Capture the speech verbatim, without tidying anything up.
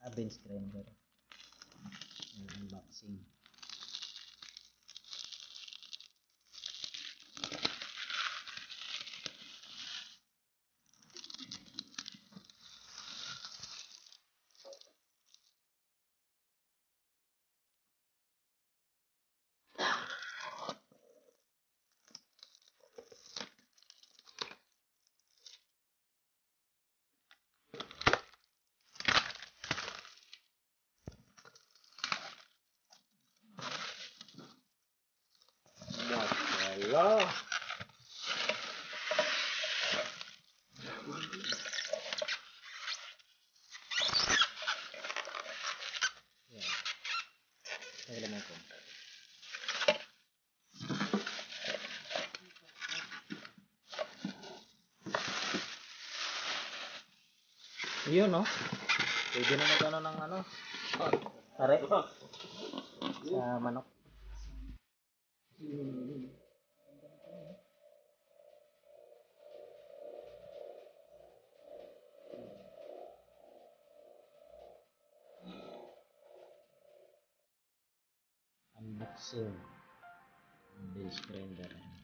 Ah, bench grinder. Yung unboxing. Wala. Yan. Ang laman ko. Yun, no? Pwede na magano ng ano? Tare? Sa manok. Unboxing. Bench grinder.